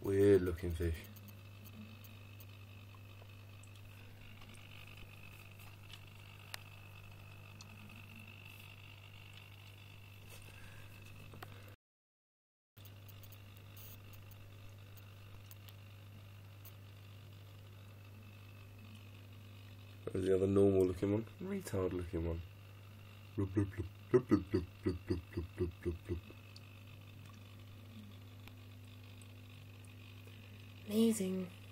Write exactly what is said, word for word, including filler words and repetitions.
Weird looking fish. There's the other normal looking one. Retard looking one. Bloop, bloop, bloop, bloop, bloop, bloop, bloop, bloop, bloop, bloop, bloop, bloop. Amazing.